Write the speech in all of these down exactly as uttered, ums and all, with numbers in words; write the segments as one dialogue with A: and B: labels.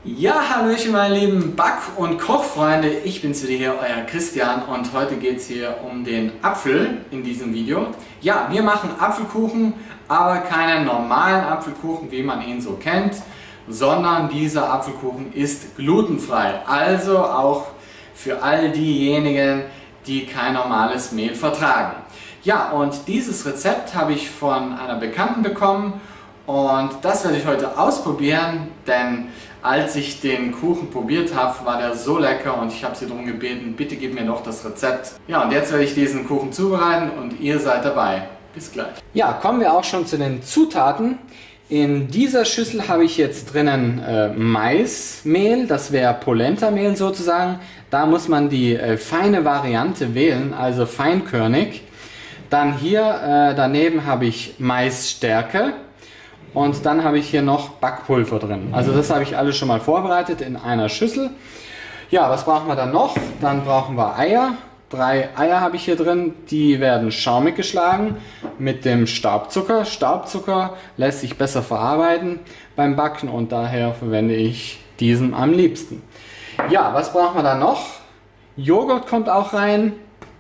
A: Ja, hallöchen meine lieben Back- und Kochfreunde, ich bin's wieder hier, euer Christian, und heute geht es hier um den Apfel in diesem Video. Ja, wir machen Apfelkuchen, aber keinen normalen Apfelkuchen, wie man ihn so kennt, sondern dieser Apfelkuchen ist glutenfrei, also auch für all diejenigen, die kein normales Mehl vertragen. Ja, und dieses Rezept habe ich von einer Bekannten bekommen und das werde ich heute ausprobieren, denn als ich den Kuchen probiert habe, war der so lecker und ich habe sie darum gebeten, bitte gib mir doch das Rezept. Ja, und jetzt werde ich diesen Kuchen zubereiten und ihr seid dabei. Bis gleich. Ja, kommen wir auch schon zu den Zutaten. In dieser Schüssel habe ich jetzt drinnen äh, Maismehl, das wäre Polenta-Mehl sozusagen. Da muss man die äh, feine Variante wählen, also feinkörnig. Dann hier äh, daneben habe ich Maisstärke. Und dann habe ich hier noch Backpulver drin. Also das habe ich alles schon mal vorbereitet in einer Schüssel. Ja, was brauchen wir dann noch? Dann brauchen wir Eier. Drei Eier habe ich hier drin. Die werden schaumig geschlagen mit dem Staubzucker. Staubzucker lässt sich besser verarbeiten beim Backen und daher verwende ich diesen am liebsten. Ja, was brauchen wir dann noch? Joghurt kommt auch rein.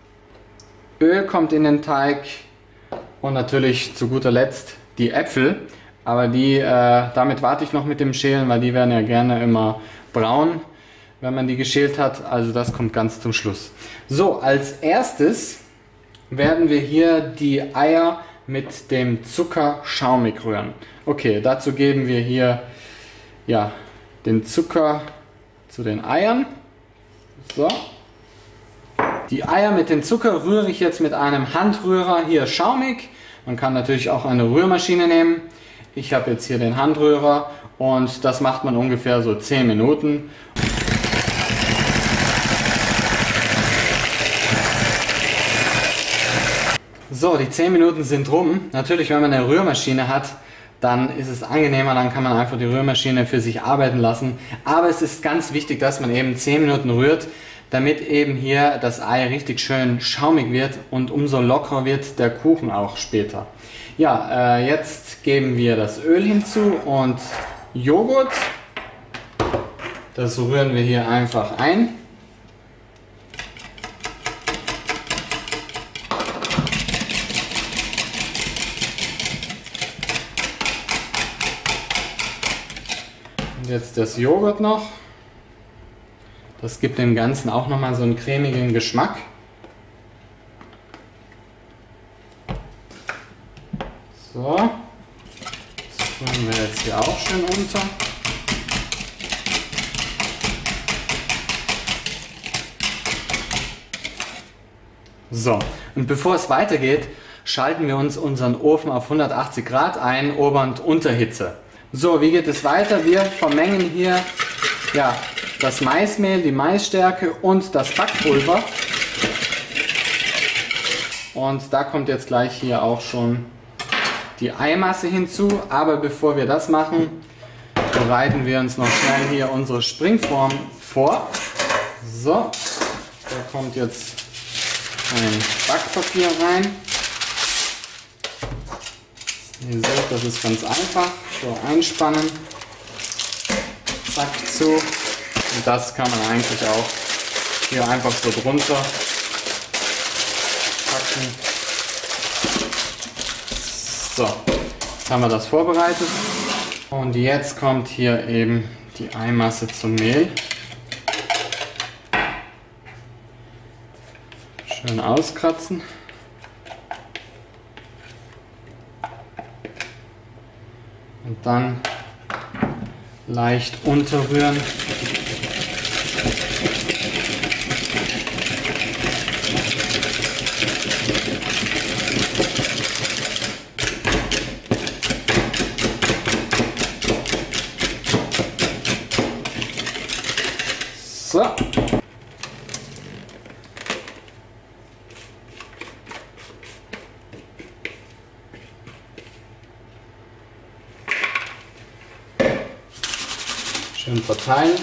A: Öl kommt in den Teig. Und natürlich zu guter Letzt die Äpfel. Aber die, äh, damit warte ich noch mit dem Schälen, weil die werden ja gerne immer braun, wenn man die geschält hat. Also das kommt ganz zum Schluss. So, als erstes werden wir hier die Eier mit dem Zucker schaumig rühren. Okay, dazu geben wir hier ja, den Zucker zu den Eiern. So. Die Eier mit dem Zucker rühre ich jetzt mit einem Handrührer hier schaumig. Man kann natürlich auch eine Rührmaschine nehmen. Ich habe jetzt hier den Handrührer und das macht man ungefähr so zehn Minuten. So, die zehn Minuten sind rum. Natürlich, wenn man eine Rührmaschine hat, dann ist es angenehmer, dann kann man einfach die Rührmaschine für sich arbeiten lassen. Aber es ist ganz wichtig, dass man eben zehn Minuten rührt, damit eben hier das Ei richtig schön schaumig wird und umso lockerer wird der Kuchen auch später. Ja, äh, jetzt geben wir das Öl hinzu und Joghurt. Das rühren wir hier einfach ein. Und jetzt das Joghurt noch. Das gibt dem Ganzen auch nochmal so einen cremigen Geschmack. So, das rühren wir jetzt hier auch schön unter. So, und bevor es weitergeht, schalten wir uns unseren Ofen auf hundertachtzig Grad ein, Ober- und Unterhitze. So, wie geht es weiter? Wir vermengen hier ja, das Maismehl, die Maisstärke und das Backpulver. Und da kommt jetzt gleich hier auch schon die Eimasse hinzu, aber bevor wir das machen, bereiten wir uns noch schnell hier unsere Springform vor. So, da kommt jetzt ein Backpapier rein. Ihr seht, das ist ganz einfach. So einspannen, zack zu. Und das kann man eigentlich auch hier einfach so drunter packen. So, jetzt haben wir das vorbereitet und jetzt kommt hier eben die Eimasse zum Mehl. Schön auskratzen. Und dann leicht unterrühren. So. Schön verteilen.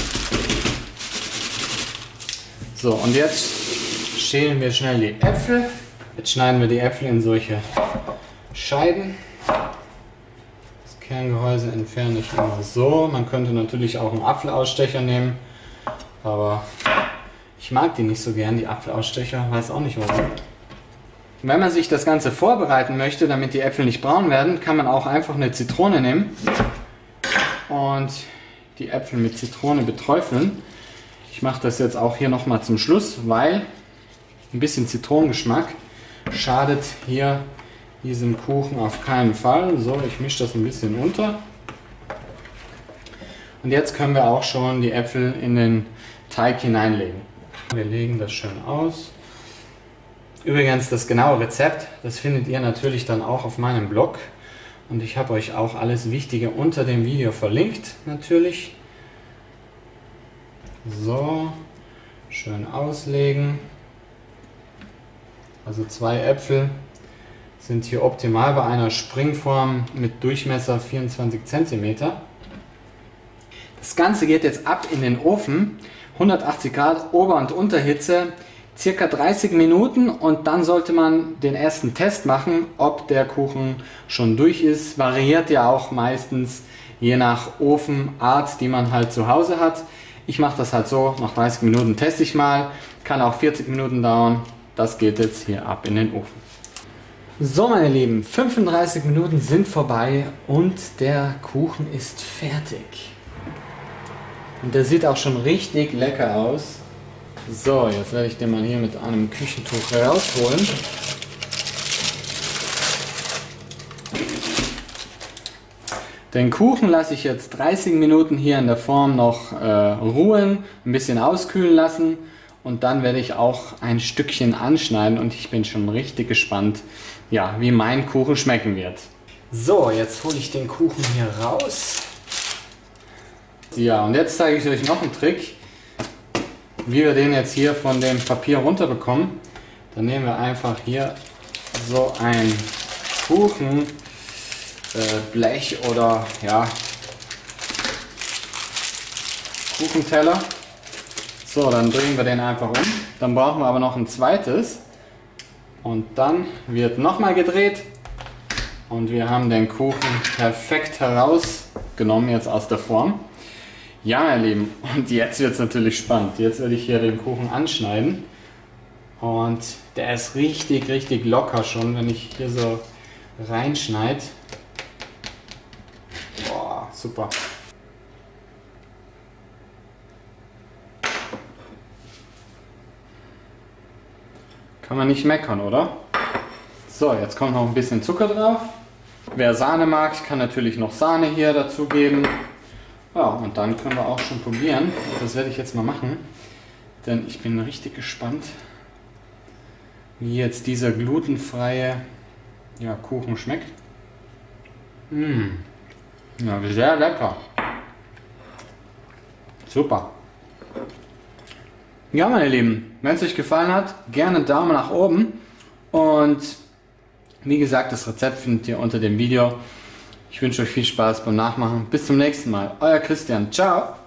A: So, und jetzt schälen wir schnell die Äpfel. Jetzt schneiden wir die Äpfel in solche Scheiben. Das Kerngehäuse entferne ich immer so. Man könnte natürlich auch einen Apfelausstecher nehmen, aber ich mag die nicht so gern, die Apfelausstecher, weiß auch nicht warum. Wenn man sich das Ganze vorbereiten möchte, damit die Äpfel nicht braun werden, kann man auch einfach eine Zitrone nehmen und die Äpfel mit Zitrone beträufeln. Ich mache das jetzt auch hier nochmal zum Schluss, weil ein bisschen Zitronengeschmack schadet hier diesem Kuchen auf keinen Fall. So, ich mische das ein bisschen unter. Und jetzt können wir auch schon die Äpfel in den Teig hineinlegen. Wir legen das schön aus. Übrigens, das genaue Rezept, das findet ihr natürlich dann auch auf meinem Blog. Und ich habe euch auch alles Wichtige unter dem Video verlinkt, natürlich. So, schön auslegen. Also zwei Äpfel sind hier optimal bei einer Springform mit Durchmesser vierundzwanzig Zentimeter. Das Ganze geht jetzt ab in den Ofen, hundertachtzig Grad Ober- und Unterhitze, circa dreißig Minuten, und dann sollte man den ersten Test machen, ob der Kuchen schon durch ist. Variiert ja auch meistens je nach Ofenart, die man halt zu Hause hat. Ich mache das halt so, nach dreißig Minuten teste ich mal, kann auch vierzig Minuten dauern. Das geht jetzt hier ab in den Ofen. So meine Lieben, fünfunddreißig Minuten sind vorbei und der Kuchen ist fertig. Und der sieht auch schon richtig lecker aus. So, jetzt werde ich den mal hier mit einem Küchentuch rausholen. Den Kuchen lasse ich jetzt dreißig Minuten hier in der Form noch äh, ruhen, ein bisschen auskühlen lassen, und dann werde ich auch ein Stückchen anschneiden, und ich bin schon richtig gespannt, ja, wie mein Kuchen schmecken wird. So, jetzt hole ich den Kuchen hier raus. Ja, und jetzt zeige ich euch noch einen Trick, wie wir den jetzt hier von dem Papier runterbekommen. Dann nehmen wir einfach hier so ein Kuchen Blech oder ja, Kuchenteller. So, dann drehen wir den einfach um. Dann brauchen wir aber noch ein zweites. Und dann wird nochmal gedreht. Und wir haben den Kuchen perfekt herausgenommen jetzt aus der Form. Ja, meine Lieben, und jetzt wird es natürlich spannend. Jetzt werde ich hier den Kuchen anschneiden. Und der ist richtig, richtig locker schon, wenn ich hier so reinschneide. Super. Kann man nicht meckern, oder? So, jetzt kommt noch ein bisschen Zucker drauf. Wer Sahne mag, kann natürlich noch Sahne hier dazugeben. Ja, und dann können wir auch schon probieren. Das werde ich jetzt mal machen, denn ich bin richtig gespannt, wie jetzt dieser glutenfreie, ja, Kuchen schmeckt. Mmh. Ja, sehr lecker. Super. Ja, meine Lieben, wenn es euch gefallen hat, gerne einen Daumen nach oben. Und wie gesagt, das Rezept findet ihr unter dem Video. Ich wünsche euch viel Spaß beim Nachmachen. Bis zum nächsten Mal. Euer Christian. Ciao.